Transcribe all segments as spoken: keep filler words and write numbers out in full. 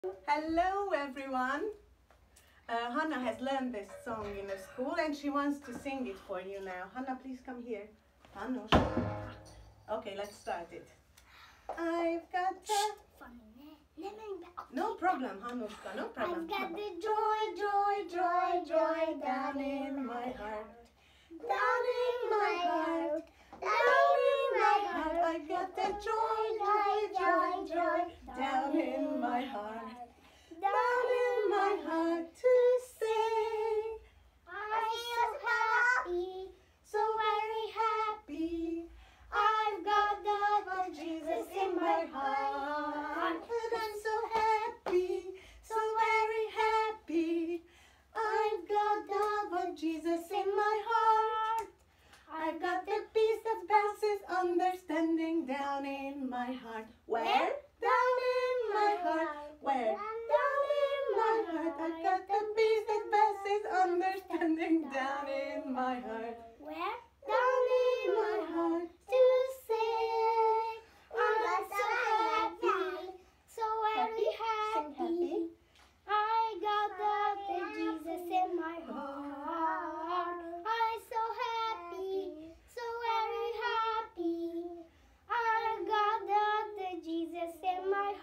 Hello everyone! Uh, Hanna has learned this song in the school and she wants to sing it for you now. Hanna, please come here. Hanna. Okay, let's start it. I've got the... No problem, Hannushka, no problem. I've got the joy, joy, joy, joy down in my heart. Down in my heart. Down in my heart. I've got the joy, joy, joy, joy down in my heart. Down in my heart to sing. I'm so happy, So very happy. I've got the love of Jesus in my heart. And I'm so happy, so very happy. I've got the love of Jesus in my heart. I've got the peace that passes understanding down in my heart. Where? Down in my heart. Where? Down in my heart. I've got the peace that passes understanding down in my heart. Where? Down in my heart. To sing. I'm so happy, so very Sing happy. happy. I got the love of Jesus in my heart. I'm so happy, so very happy. I got the love of Jesus in my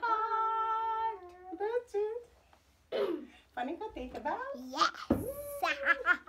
heart. That's it. Fanny, take a bow. Yes.